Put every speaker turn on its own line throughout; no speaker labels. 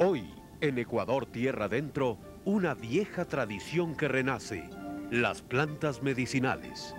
Hoy, en Ecuador tierra adentro, una vieja tradición que renace, las plantas medicinales.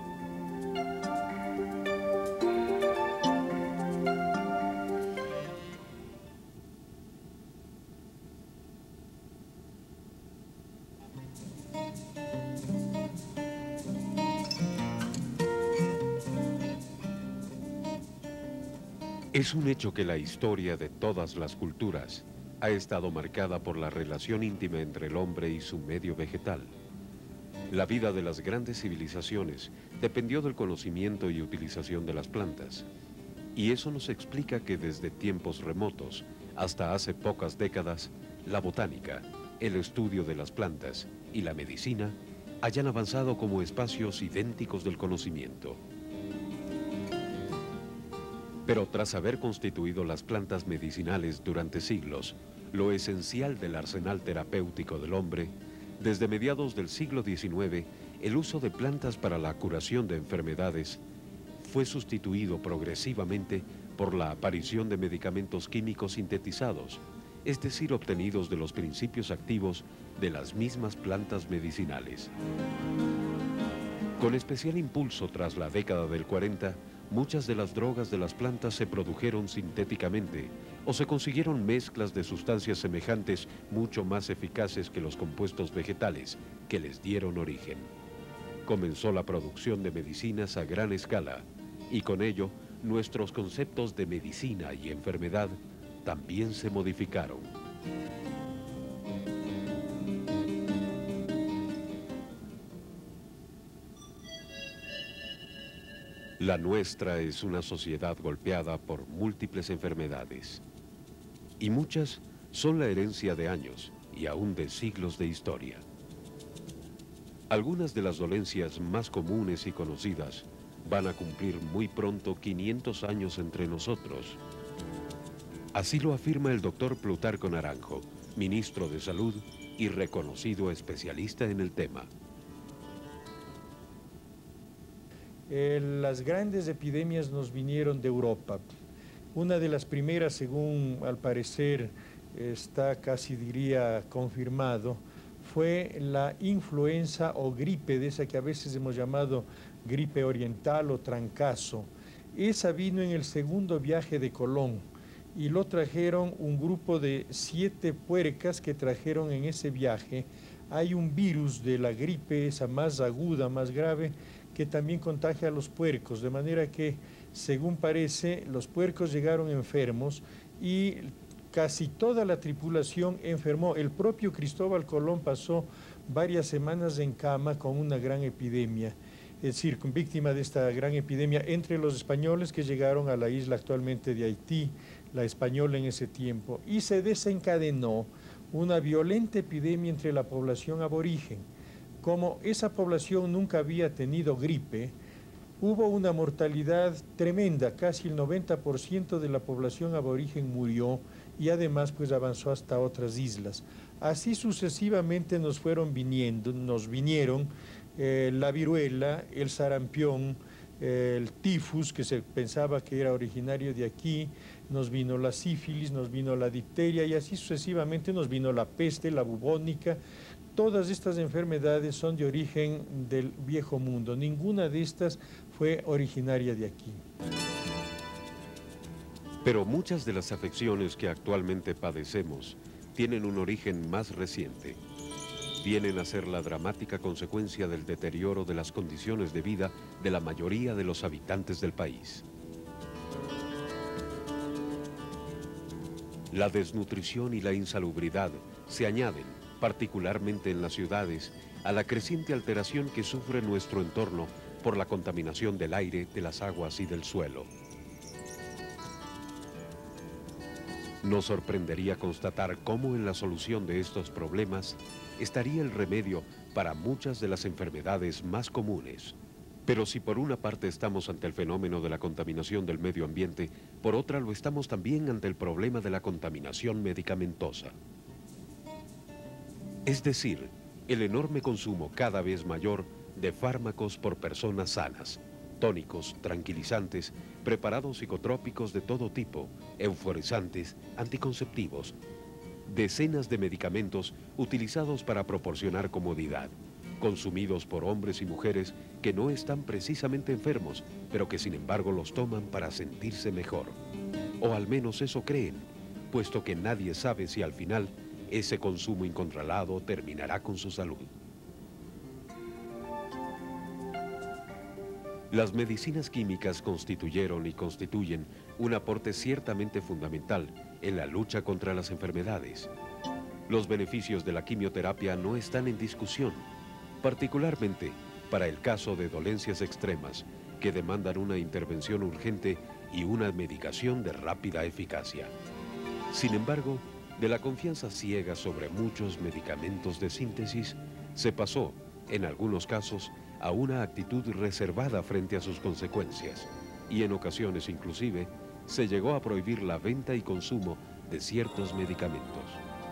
Es un hecho que la historia de todas las culturas ha estado marcada por la relación íntima entre el hombre y su medio vegetal. La vida de las grandes civilizaciones dependió del conocimiento y utilización de las plantas. Y eso nos explica que desde tiempos remotos hasta hace pocas décadas, la botánica, el estudio de las plantas y la medicina hayan avanzado como espacios idénticos del conocimiento. Pero tras haber constituido las plantas medicinales durante siglos, lo esencial del arsenal terapéutico del hombre, desde mediados del siglo XIX, el uso de plantas para la curación de enfermedades fue sustituido progresivamente por la aparición de medicamentos químicos sintetizados, es decir, obtenidos de los principios activos de las mismas plantas medicinales. Con especial impulso tras la década del 40, muchas de las drogas de las plantas se produjeron sintéticamente o se consiguieron mezclas de sustancias semejantes mucho más eficaces que los compuestos vegetales que les dieron origen. Comenzó la producción de medicinas a gran escala y con ello nuestros conceptos de medicina y enfermedad también se modificaron. La nuestra es una sociedad golpeada por múltiples enfermedades. Y muchas son la herencia de años y aún de siglos de historia. Algunas de las dolencias más comunes y conocidas van a cumplir muy pronto 500 años entre nosotros. Así lo afirma el doctor Plutarco Naranjo, ministro de Salud y reconocido especialista en el tema.
Las grandes epidemias nos vinieron de Europa. Una de las primeras, según al parecer está casi diría confirmado, fue la influenza o gripe, de esa que a veces hemos llamado gripe oriental o trancazo. Esa vino en el segundo viaje de Colón y lo trajeron un grupo de 7 puercas que trajeron en ese viaje. Hay un virus de la gripe, esa más aguda, más grave, que también contagia a los puercos, de manera que, según parece, los puercos llegaron enfermos y casi toda la tripulación enfermó. El propio Cristóbal Colón pasó varias semanas en cama con una gran epidemia, es decir, víctima de esta gran epidemia entre los españoles que llegaron a la isla actualmente de Haití, la Española en ese tiempo, y se desencadenó una violenta epidemia entre la población aborigen. Como esa población nunca había tenido gripe, hubo una mortalidad tremenda, casi el 90% de la población aborigen murió y además pues avanzó hasta otras islas. Así sucesivamente nos vinieron la viruela, el sarampión, el tifus, que se pensaba que era originario de aquí, nos vino la sífilis, nos vino la difteria y así sucesivamente nos vino la peste, la bubónica. Todas estas enfermedades son de origen del viejo mundo, ninguna de estas fue originaria de aquí.
Pero muchas de las afecciones que actualmente padecemos tienen un origen más reciente. Vienen a ser la dramática consecuencia del deterioro de las condiciones de vida de la mayoría de los habitantes del país. La desnutrición y la insalubridad se añaden, particularmente en las ciudades, a la creciente alteración que sufre nuestro entorno por la contaminación del aire, de las aguas y del suelo. Nos sorprendería constatar cómo en la solución de estos problemas estaría el remedio para muchas de las enfermedades más comunes. Pero si por una parte estamos ante el fenómeno de la contaminación del medio ambiente, por otra lo estamos también ante el problema de la contaminación medicamentosa. Es decir, el enorme consumo cada vez mayor de fármacos por personas sanas, tónicos, tranquilizantes, preparados psicotrópicos de todo tipo, euforizantes, anticonceptivos, decenas de medicamentos utilizados para proporcionar comodidad, consumidos por hombres y mujeres que no están precisamente enfermos, pero que sin embargo los toman para sentirse mejor. O al menos eso creen, puesto que nadie sabe si al final ese consumo incontrolado terminará con su salud. Las medicinas químicas constituyeron y constituyen un aporte ciertamente fundamental en la lucha contra las enfermedades. Los beneficios de la quimioterapia no están en discusión, particularmente para el caso de dolencias extremas que demandan una intervención urgente y una medicación de rápida eficacia. Sin embargo, de la confianza ciega sobre muchos medicamentos de síntesis, se pasó, en algunos casos, a una actitud reservada frente a sus consecuencias, y en ocasiones inclusive se llegó a prohibir la venta y consumo de ciertos medicamentos.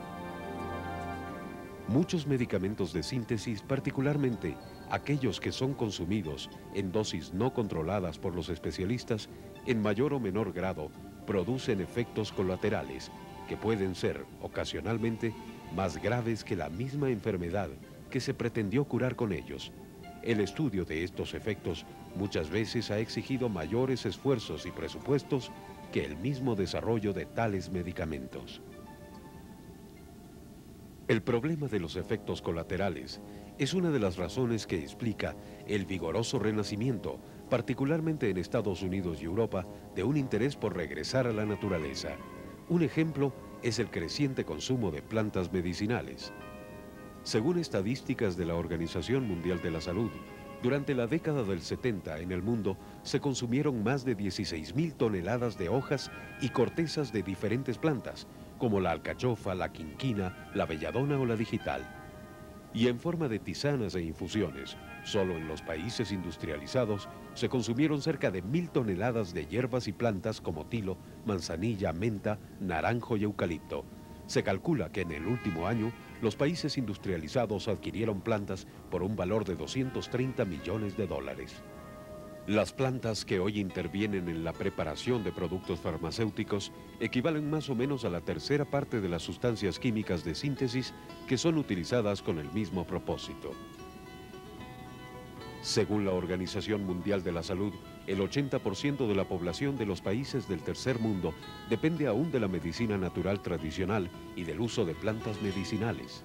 Muchos medicamentos de síntesis, particularmente aquellos que son consumidos en dosis no controladas por los especialistas, en mayor o menor grado producen efectos colaterales que pueden ser, ocasionalmente, más graves que la misma enfermedad que se pretendió curar con ellos. El estudio de estos efectos muchas veces ha exigido mayores esfuerzos y presupuestos que el mismo desarrollo de tales medicamentos. El problema de los efectos colaterales es una de las razones que explica el vigoroso renacimiento, particularmente en Estados Unidos y Europa, de un interés por regresar a la naturaleza. Un ejemplo es el creciente consumo de plantas medicinales. Según estadísticas de la Organización Mundial de la Salud, durante la década del 70 en el mundo se consumieron más de 16.000 toneladas de hojas y cortezas de diferentes plantas, como la alcachofa, la quinquina, la belladona o la digital. Y en forma de tisanas e infusiones, solo en los países industrializados se consumieron cerca de 1.000 toneladas de hierbas y plantas como tilo, manzanilla, menta, naranjo y eucalipto. Se calcula que en el último año los países industrializados adquirieron plantas por un valor de 230 millones de dólares. Las plantas que hoy intervienen en la preparación de productos farmacéuticos equivalen más o menos a la tercera parte de las sustancias químicas de síntesis que son utilizadas con el mismo propósito. Según la Organización Mundial de la Salud, el 80% de la población de los países del tercer mundo depende aún de la medicina natural tradicional y del uso de plantas medicinales.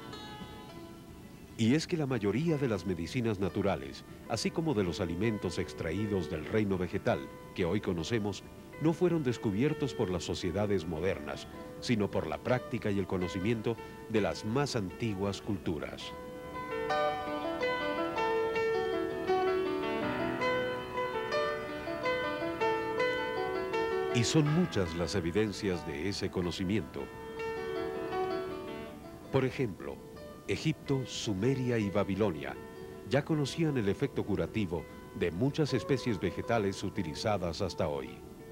Y es que la mayoría de las medicinas naturales, así como de los alimentos extraídos del reino vegetal que hoy conocemos, no fueron descubiertos por las sociedades modernas, sino por la práctica y el conocimiento de las más antiguas culturas. Y son muchas las evidencias de ese conocimiento. Por ejemplo, Egipto, Sumeria y Babilonia ya conocían el efecto curativo de muchas especies vegetales utilizadas hasta hoy.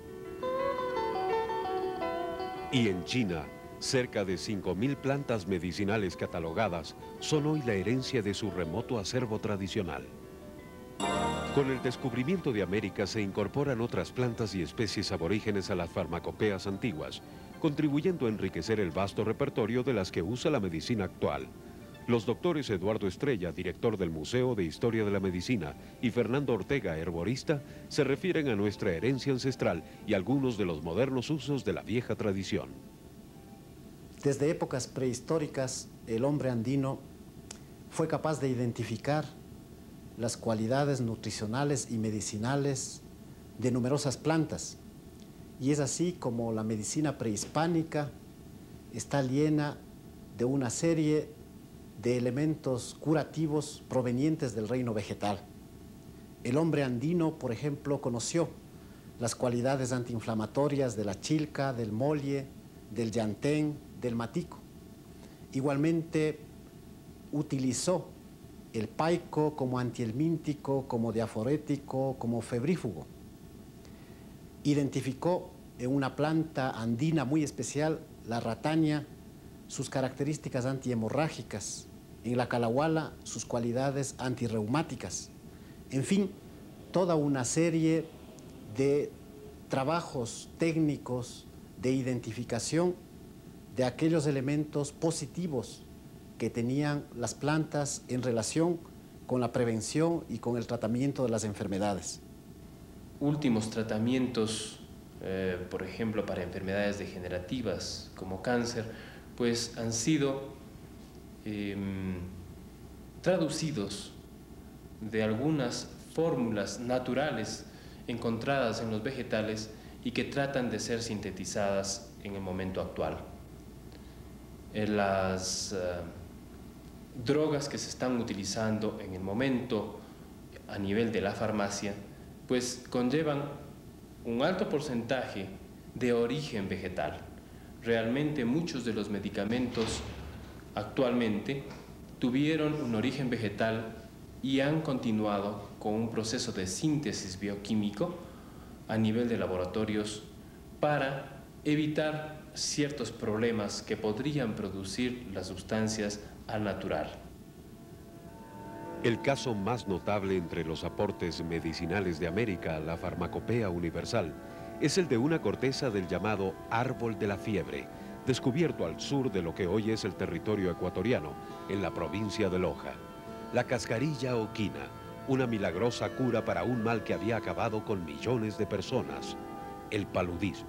Y en China, cerca de 5.000 plantas medicinales catalogadas son hoy la herencia de su remoto acervo tradicional. Con el descubrimiento de América se incorporan otras plantas y especies aborígenes a las farmacopeas antiguas, contribuyendo a enriquecer el vasto repertorio de las que usa la medicina actual. Los doctores Eduardo Estrella, director del Museo de Historia de la Medicina, y Fernando Ortega, herborista, se refieren a nuestra herencia ancestral y algunos de los modernos usos de la vieja tradición.
Desde épocas prehistóricas, el hombre andino fue capaz de identificar las cualidades nutricionales y medicinales de numerosas plantas. Y es así como la medicina prehispánica está llena de una serie de elementos curativos provenientes del reino vegetal. El hombre andino, por ejemplo, conoció las cualidades antiinflamatorias de la chilca, del molle, del llantén, del matico. Igualmente utilizó el paico como antihelmíntico, como diaforético, como febrífugo. Identificó en una planta andina muy especial, la ratania, sus características antihemorrágicas, en la calahuala sus cualidades antirreumáticas. En fin, toda una serie de trabajos técnicos de identificación de aquellos elementos positivos que tenían las plantas en relación con la prevención y con el tratamiento de las enfermedades.
Últimos tratamientos, por ejemplo, para enfermedades degenerativas como cáncer, pues han sido traducidos de algunas fórmulas naturales encontradas en los vegetales y que tratan de ser sintetizadas en el momento actual. Las drogas que se están utilizando en el momento a nivel de la farmacia, pues conllevan un alto porcentaje de origen vegetal. Realmente muchos de los medicamentos actualmente tuvieron un origen vegetal y han continuado con un proceso de síntesis bioquímico a nivel de laboratorios para evitar ciertos problemas que podrían producir las sustancias al natural.
El caso más notable entre los aportes medicinales de América a la farmacopea universal es el de una corteza del llamado árbol de la fiebre, descubierto al sur de lo que hoy es el territorio ecuatoriano, en la provincia de Loja. La cascarilla o quina, una milagrosa cura para un mal que había acabado con millones de personas, el paludismo.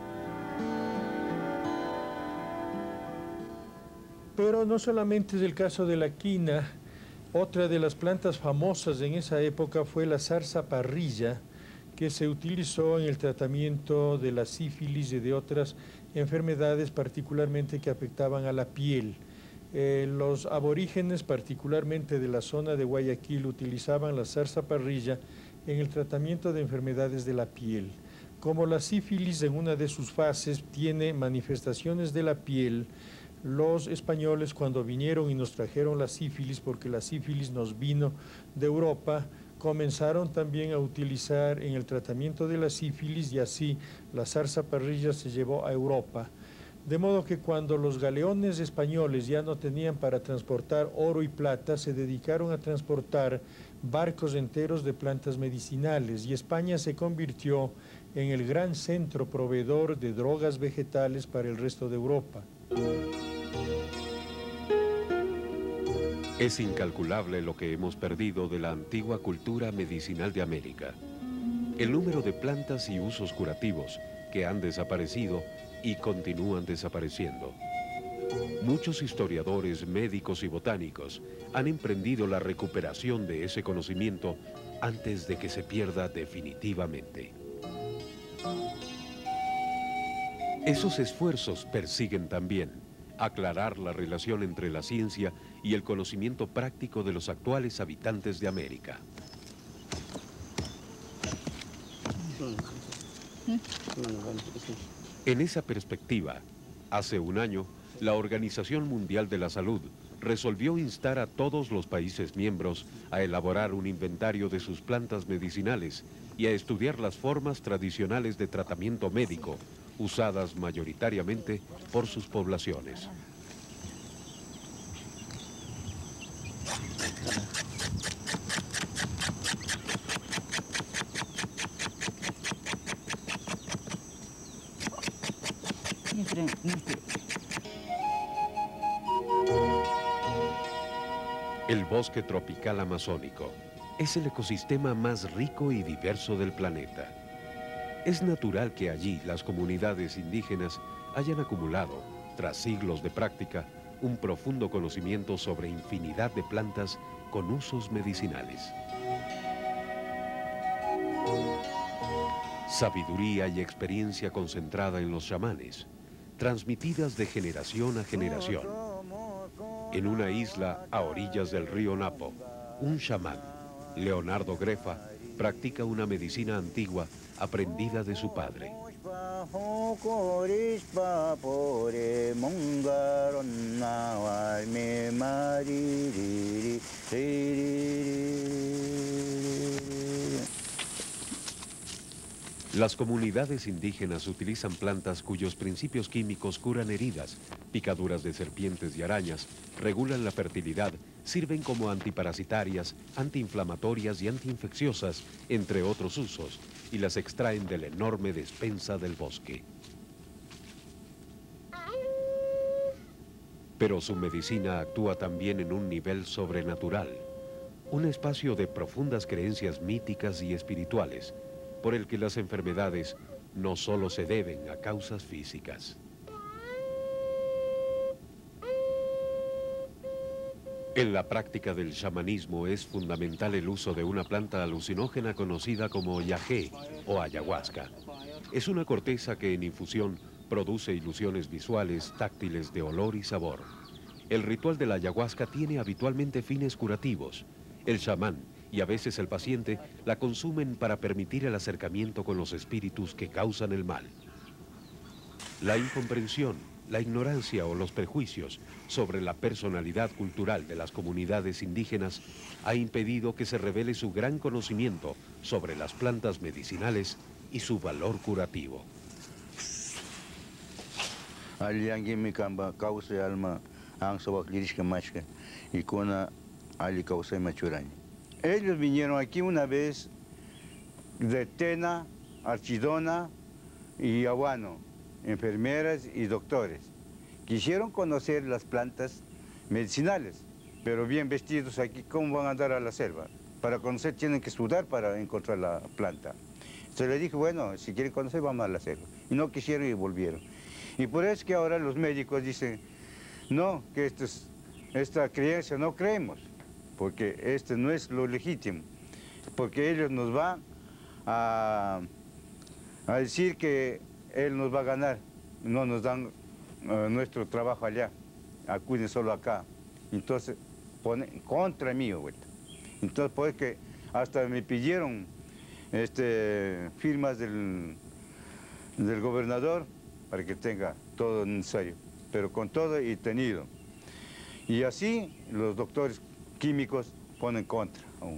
Pero no solamente es el caso de la quina, otra de las plantas famosas en esa época fue la zarzaparrilla, que se utilizó en el tratamiento de la sífilis y de otras enfermedades, particularmente que afectaban a la piel. Los aborígenes, particularmente de la zona de Guayaquil, utilizaban la zarzaparrilla en el tratamiento de enfermedades de la piel. Como la sífilis en una de sus fases tiene manifestaciones de la piel, los españoles cuando vinieron y nos trajeron la sífilis, porque la sífilis nos vino de Europa, comenzaron también a utilizar en el tratamiento de la sífilis y así la zarzaparrilla se llevó a Europa. De modo que cuando los galeones españoles ya no tenían para transportar oro y plata, se dedicaron a transportar barcos enteros de plantas medicinales y España se convirtió en el gran centro proveedor de drogas vegetales para el resto de Europa.
Es incalculable lo que hemos perdido de la antigua cultura medicinal de América. El número de plantas y usos curativos que han desaparecido y continúan desapareciendo. Muchos historiadores, médicos y botánicos han emprendido la recuperación de ese conocimiento antes de que se pierda definitivamente. Esos esfuerzos persiguen también aclarar la relación entre la ciencia y el conocimiento práctico de los actuales habitantes de América. En esa perspectiva, hace un año, la Organización Mundial de la Salud resolvió instar a todos los países miembros a elaborar un inventario de sus plantas medicinales y a estudiar las formas tradicionales de tratamiento médico, usadas mayoritariamente por sus poblaciones. El bosque tropical amazónico es el ecosistema más rico y diverso del planeta. Es natural que allí las comunidades indígenas hayan acumulado, tras siglos de práctica, un profundo conocimiento sobre infinidad de plantas con usos medicinales. Sabiduría y experiencia concentrada en los chamanes, transmitidas de generación a generación. En una isla a orillas del río Napo, un chamán, Leonardo Grefa, practica una medicina antigua aprendida de su padre. Las comunidades indígenas utilizan plantas cuyos principios químicos curan heridas, picaduras de serpientes y arañas, regulan la fertilidad, sirven como antiparasitarias, antiinflamatorias y antiinfecciosas, entre otros usos, y las extraen de la enorme despensa del bosque. Pero su medicina actúa también en un nivel sobrenatural, un espacio de profundas creencias míticas y espirituales, por el que las enfermedades no solo se deben a causas físicas. En la práctica del chamanismo es fundamental el uso de una planta alucinógena conocida como yagé o ayahuasca. Es una corteza que en infusión produce ilusiones visuales, táctiles de olor y sabor. El ritual de la ayahuasca tiene habitualmente fines curativos. El chamán y a veces el paciente la consumen para permitir el acercamiento con los espíritus que causan el mal. La incomprensión, la ignorancia o los prejuicios sobre la personalidad cultural de las comunidades indígenas ha impedido que se revele su gran conocimiento sobre las plantas medicinales y su valor curativo.
Ellos vinieron aquí una vez de Tena, Archidona y Aguano, enfermeras y doctores. Quisieron conocer las plantas medicinales, pero bien vestidos aquí, ¿cómo van a andar a la selva? Para conocer tienen que sudar para encontrar la planta. Entonces le dije, bueno, si quieren conocer, vamos a la selva. Y no quisieron y volvieron. Y por eso es que ahora los médicos dicen, no, que esta creencia no creemos, porque este no es lo legítimo, porque ellos nos van a decir que él nos va a ganar, no nos dan nuestro trabajo allá, acuden solo acá. Entonces ponen contra mí, vuelta. Entonces pues que hasta me pidieron firmas del gobernador para que tenga todo necesario, pero con todo y tenido. Y así los doctores químicos ponen contra aún.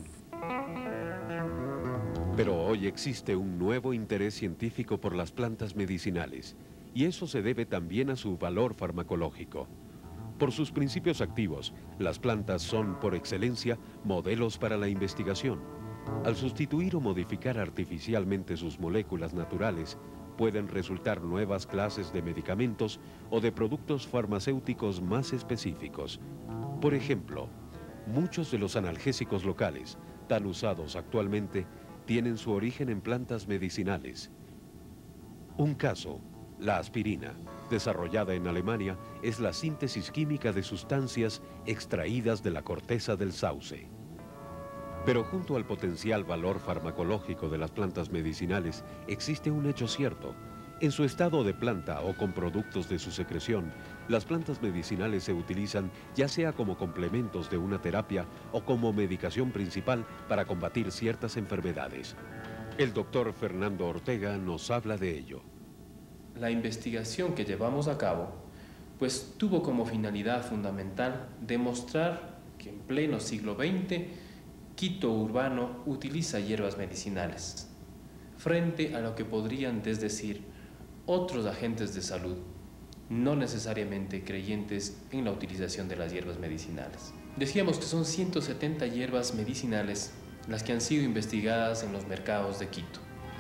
Pero hoy existe un nuevo interés científico por las plantas medicinales, y eso se debe también a su valor farmacológico. Por sus principios activos, las plantas son, por excelencia, modelos para la investigación. Al sustituir o modificar artificialmente sus moléculas naturales, pueden resultar nuevas clases de medicamentos o de productos farmacéuticos más específicos. Por ejemplo, muchos de los analgésicos locales, tan usados actualmente, tienen su origen en plantas medicinales. Un caso, la aspirina, desarrollada en Alemania, es la síntesis química de sustancias extraídas de la corteza del sauce. Pero junto al potencial valor farmacológico de las plantas medicinales, existe un hecho cierto. En su estado de planta o con productos de su secreción, las plantas medicinales se utilizan ya sea como complementos de una terapia o como medicación principal para combatir ciertas enfermedades. El doctor Fernando Ortega nos habla de ello.
La investigación que llevamos a cabo, pues tuvo como finalidad fundamental demostrar que en pleno siglo XX, Quito urbano utiliza hierbas medicinales, frente a lo que podrían desdecir otros agentes de salud, no necesariamente creyentes en la utilización de las hierbas medicinales. Decíamos que son 170 hierbas medicinales las que han sido investigadas en los mercados de Quito.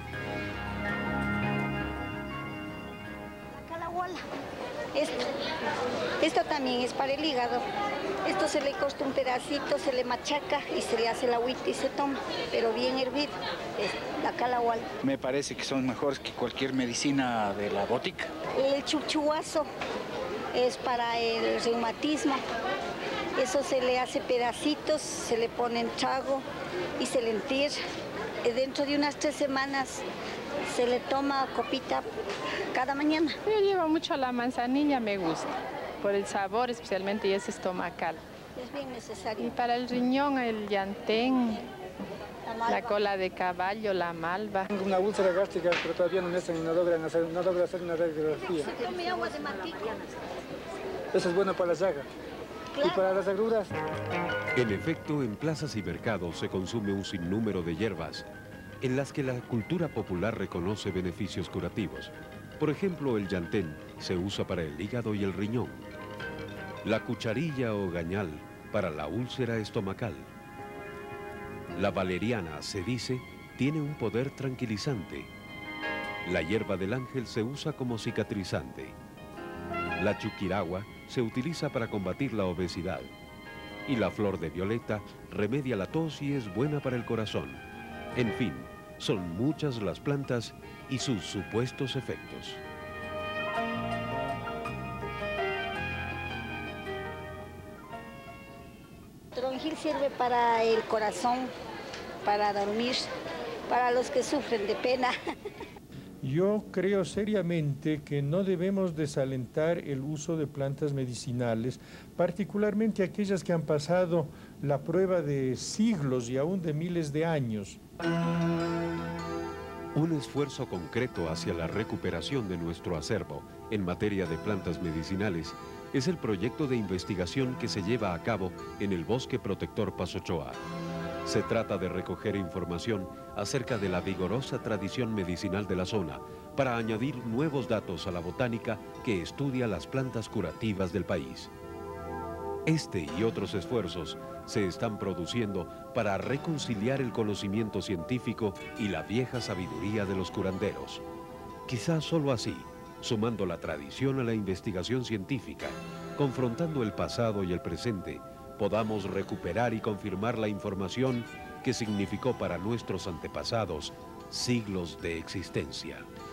Esto también es para el hígado. Esto se le corta un pedacito, se le machaca y se le hace el agüita y se toma, pero bien hervido, es la calahuala.
Me parece que son mejores que cualquier medicina de la botica.
El chuchuazo es para el reumatismo. Eso se le hace pedacitos, se le pone en trago y se le entierra. Dentro de unas 3 semanas se le toma copita cada mañana.
Yo llevo mucho la manzanilla, me gusta, por el sabor especialmente y es estomacal.
Es bien necesario.
Y para el riñón, el llantén, la cola de caballo, la malva.
Tengo una úlcera gástrica, pero todavía no logran hacer una radiografía.
Tome agua de manteca.
Eso es bueno para la llaga.
Claro.
Y para las agruras.
En efecto, en plazas y mercados se consume un sinnúmero de hierbas en las que la cultura popular reconoce beneficios curativos. Por ejemplo, el llantén se usa para el hígado y el riñón. La cucharilla o gañal para la úlcera estomacal. La valeriana, se dice, tiene un poder tranquilizante. La hierba del ángel se usa como cicatrizante. La chuquiragua se utiliza para combatir la obesidad. Y la flor de violeta remedia la tos y es buena para el corazón. En fin, son muchas las plantas y sus supuestos efectos.
Toronjil sirve para el corazón, para dormir, para los que sufren de pena.
Yo creo seriamente que no debemos desalentar el uso de plantas medicinales, particularmente aquellas que han pasado la prueba de siglos y aún de miles de años.
Un esfuerzo concreto hacia la recuperación de nuestro acervo en materia de plantas medicinales es el proyecto de investigación que se lleva a cabo en el Bosque Protector Pasochoa. Se trata de recoger información acerca de la vigorosa tradición medicinal de la zona para añadir nuevos datos a la botánica que estudia las plantas curativas del país. Este y otros esfuerzos se están produciendo para reconciliar el conocimiento científico y la vieja sabiduría de los curanderos. Quizás solo así, sumando la tradición a la investigación científica, confrontando el pasado y el presente, podamos recuperar y confirmar la información que significó para nuestros antepasados siglos de existencia.